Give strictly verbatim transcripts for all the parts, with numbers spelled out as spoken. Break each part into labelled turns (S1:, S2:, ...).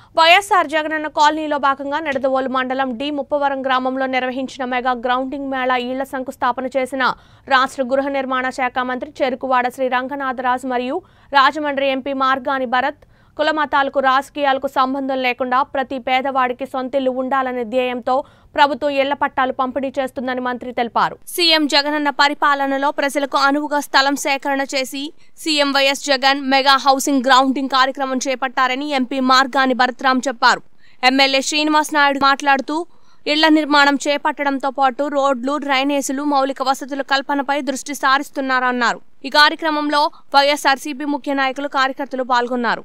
S1: వైఎస్ఆర్ జగనన్న కాలనీలో భాగంగా నిడదవోలు మండలం డి ముప్పవరం గ్రామంలో నిర్వహించిన మెగా గ్రౌండింగ్ మేళా ఈళ్ల శంకుస్థాపన చేసిన రాష్ట్ర గృహ నిర్మాణ శాఖ మంత్రి చెరుకువాడ శ్రీ రంగనాథరాజు మరియు రాజమండ్రి ఎంపీ మార్గాని భరత్ కులమతాలకు రాజకీయాలకు సంబంధం లేకుండా ప్రతి పేదవాడికి సొంతిల్లు ఉండాలనే ధ్యేయంతో ప్రభుత్వం ఇళ్ల పట్టాలు పంపిణీ చేస్తుందని మంత్రి తెలిపారు. సీఎం జగనన్న పరిపాలనలో ప్రజలకు అనువుగా స్థలం సేకరణ చేసి CM YS Jagan mega housing grounding కార్యక్రమం చేపట్టారని ఎంపీ మార్గాని భరత్రామ్ చెప్పారు. ఎమ్మెల్యే శ్రీనివాస్ నాయుడు మాట్లాడుతూ ఇళ్ల నిర్మాణం చేపట్టడంతో పాటు రోడ్లు, డ్రైనేజీలు, మౌలిక వసతుల కల్పనపై దృష్టి సారిస్తున్నారన్నారు. ఈ కార్యక్రమంలో వైఎస్ఆర్సీపీ ముఖ్య నాయకులు, కార్యకర్తలు పాల్గొన్నారు.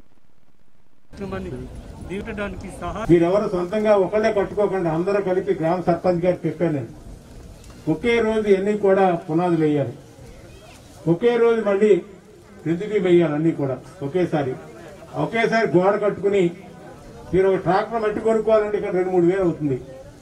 S2: మీరెవరు సొంతంగా ఒకళ్ళే కట్టుకోకుండా అందరూ కలిపి గ్రామ సర్పంచ్ గారు చెప్పాను. ఒకే రోజు ఎన్ని కూడా పునాదులు వేయాలి, ఒకే రోజు మళ్ళీ ఎందుకు వేయాలి, అన్ని కూడా ఒకేసారి ఒకేసారి గోడ కట్టుకుని మీరు ఒక ట్రాక్టర్ మట్టి కొనుక్కోవాలంటే ఇక్కడ రెండు మూడు వేలు అవుతుంది.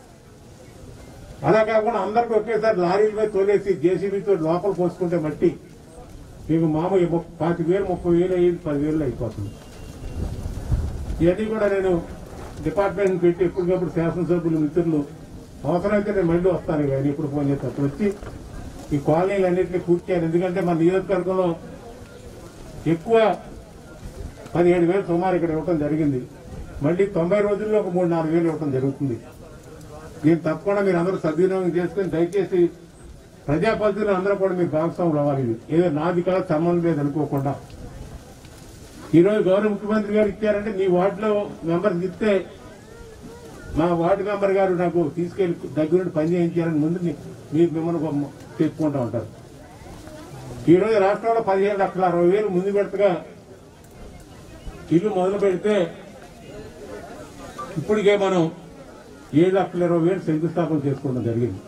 S2: అలా కాకుండా అందరికి ఒకేసారి లారీల మీద తోలేసి జేసీబీతో లోపల పోసుకుంటే మట్టి మీకు మామూలు పాతి వేలు ముప్పై వేలు అయ్యేది పదివేలు అయిపోతుంది. ఇవన్నీ కూడా నేను డిపార్ట్మెంట్ పెట్టి ఎప్పటికప్పుడు శాసనసభ్యులు మిత్రులు అవసరమైతే నేను మళ్ళీ వస్తాను. కానీ ఇప్పుడు ఫోన్ చేస్తే అప్పుడు వచ్చి ఈ కాలనీలు అన్నింటినీ పూర్తి చేయాలి. ఎందుకంటే మన నియోజకవర్గంలో ఎక్కువ పదిహేడు వేలు సుమారు ఇక్కడ ఇవ్వడం జరిగింది. మళ్ళీ తొంభై రోజుల్లో ఒక మూడు నాలుగు వేలు ఇవ్వడం జరుగుతుంది. దీన్ని తప్పకుండా మీరు అందరూ సద్వినియోగం చేసుకుని దయచేసి ప్రజాపతిలో అందరూ కూడా మీరు భాగస్వాములు అవ్వాలి. ఇది ఏదో నాది కాదు సంబంధం లేదు అనుకోకుండా. ఈ రోజు గౌరవ ముఖ్యమంత్రి గారు ఇచ్చారంటే నీ వార్డులో మెంబర్స్ ఇస్తే మా వార్డు మెంబర్ గారు నాకు తీసుకెళ్లి దగ్గరుండి పని చేయించారని ముందు మీరు మిమ్మల్ని తెచ్చుకుంటా ఉంటారు. ఈ రోజు రాష్ట్రంలో పదిహేను లక్షల అరవై వేలు ముందు పెడతగా ఇల్లు మొదలు పెడితే ఇప్పటికే మనం ఏడు లక్షల ఇరవై వేలు శంకుస్థాపన చేసుకోవడం జరిగింది.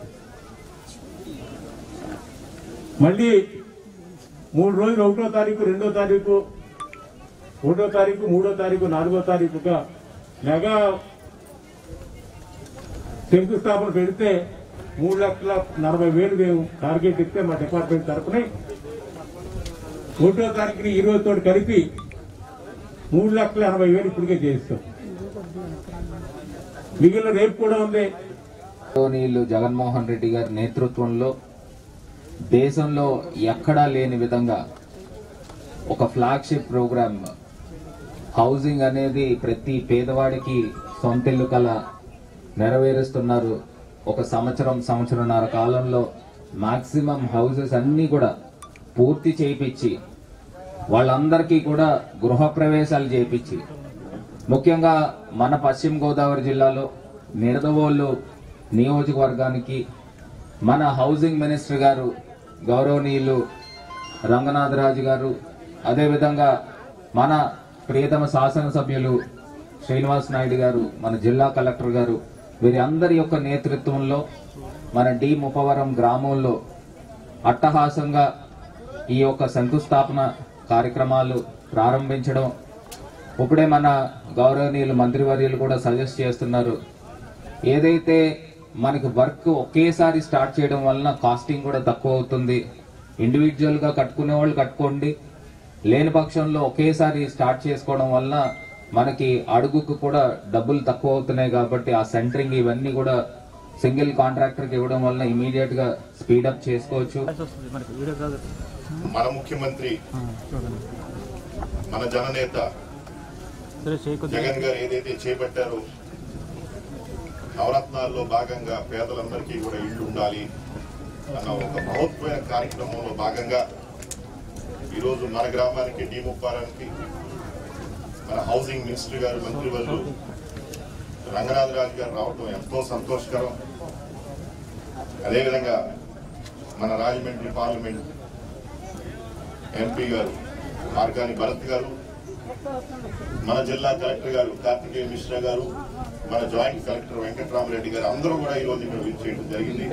S2: మళ్ళీ మూడు రోజులు ఒకటో తారీఖు, రెండో తారీఖు, ఒకటో తారీఖు, మూడో తారీఖు, నాలుగో తారీఖుగా మెగా శంకుస్థాపన పెడితే మూడు లక్షల నలభై వేలు మేము టార్గెట్ ఇస్తే మా డిపార్ట్మెంట్ తరఫున ఒకటో తారీఖుని ఈ రోజుతో కలిపి మూడు లక్షల ఎనభై వేలు ఇప్పటికే చేయిస్తాం. మిగిలిన రేపు కూడా ఉంది.
S3: నీళ్లు జగన్మోహన్ రెడ్డి గారి నేతృత్వంలో దేశంలో ఎక్కడా లేని విధంగా ఒక ఫ్లాగ్షిప్ ప్రోగ్రామ్ హౌసింగ్ అనేది ప్రతి పేదవాడికి సొంతిల్లు కల నెరవేరుస్తున్నారు. ఒక సంవత్సరం సంవత్సరంన్నర కాలంలో మాక్సిమం హౌసెస్ అన్ని కూడా పూర్తి చేయించి వాళ్ళందరికీ కూడా గృహ ప్రవేశాలు చేయించి ముఖ్యంగా మన పశ్చిమ గోదావరి జిల్లాలో నిడదవోలు నియోజకవర్గానికి మన హౌసింగ్ మినిస్టర్ గారు గౌరవనీయులు రంగనాథరాజు గారు, అదేవిధంగా మన ప్రియతమ శాసనసభ్యులు శ్రీనివాస్ నాయుడు గారు, మన జిల్లా కలెక్టర్ గారు, వీరి అందరి యొక్క నేతృత్వంలో మన డి ముప్పవరం గ్రామంలో అట్టహాసంగా ఈ యొక్క శంకుస్థాపన కార్యక్రమాలు ప్రారంభించడం. ఇప్పుడే మన గౌరవనీయులు మంత్రివర్యులు కూడా సజెస్ట్ చేస్తున్నారు, ఏదైతే మనకి వర్క్ ఒకేసారి స్టార్ట్ చేయడం వలన కాస్టింగ్ కూడా తక్కువ అవుతుంది. ఇండివిజువల్ గా కట్టుకునే వాళ్ళు కట్టుకోండి, లేని పక్షంలో ఒకేసారి స్టార్ట్ చేసుకోవడం వలన మనకి అడుగుకు కూడా డబ్బులు తక్కువ అవుతున్నాయి. కాబట్టి ఆ సెంటరింగ్ ఇవన్నీ కూడా సింగిల్ కాంట్రాక్టర్ కి ఇవ్వడం వలన ఇమీడియట్ గా స్పీడప్ చేసుకోవచ్చు.
S4: మన ముఖ్యమంత్రి మన జననేత జగన్ గారు ఏదైతే చేపట్టారో నవరత్నాల్లో భాగంగా పేదలందరికీ కూడా ఇళ్లు ఉండాలి అన్న ఒక మహోత్వమైన కార్యక్రమంలో భాగంగా ఈరోజు మన గ్రామానికి డి ముప్పవరానికి మన హౌసింగ్ మినిస్టర్ గారు మంత్రివర్యులు రంగనాథరాజు గారు రావడం ఎంతో సంతోషకరం. అదేవిధంగా మన రాజమండ్రి పార్లమెంట్ ఎంపీ గారు మార్గాని భరత్ గారు, మన జిల్లా కలెక్టర్ గారు కార్తికేయ మిశ్రా గారు, మన జాయింట్ కలెక్టర్ వెంకటరామరెడ్డి గారు అందరూ కూడా ఈరోజు ఇక్కడ విచ్చేయడం జరిగింది.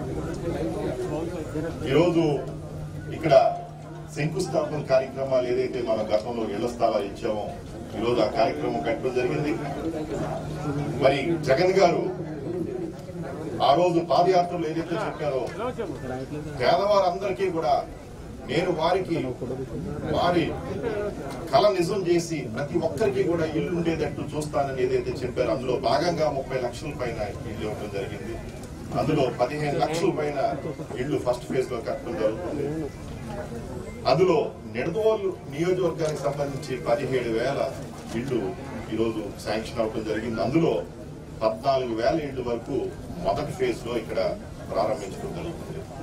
S4: ఈరోజు ఇక్కడ శంకుస్థాపన కార్యక్రమాలు ఏదైతే మన గతంలో ఇళ్ల స్థలాలు ఇచ్చామో ఈరోజు ఆ కార్యక్రమం కట్టడం జరిగింది. మరి జగన్ గారు ఆ రోజు పాదయాత్రలు ఏదైతే చెప్పారో పేదవారందరికీ కూడా నేను వారికి వారి కళ నిజం చేసి ప్రతి ఒక్కరికి కూడా ఇల్లు ఉండేటట్టు చూస్తానని ఏదైతే చెప్పారో అందులో భాగంగా ముప్పై లక్షల పైన ఇల్లు ఇవ్వడం జరిగింది. అందులో పదిహేను లక్షల పైన ఇళ్లు ఫస్ట్ ఫేజ్ లో కట్టడం జరుగుతుంది. అందులో నిడదవోలు నియోజకవర్గానికి సంబంధించి పదిహేడు వేల ఇళ్లు ఈరోజు శాంక్షన్ అవడం జరిగింది. అందులో పద్నాలుగు వేల ఇళ్ల వరకు మొదటి ఫేజ్ లో ఇక్కడ ప్రారంభించడం జరుగుతుంది.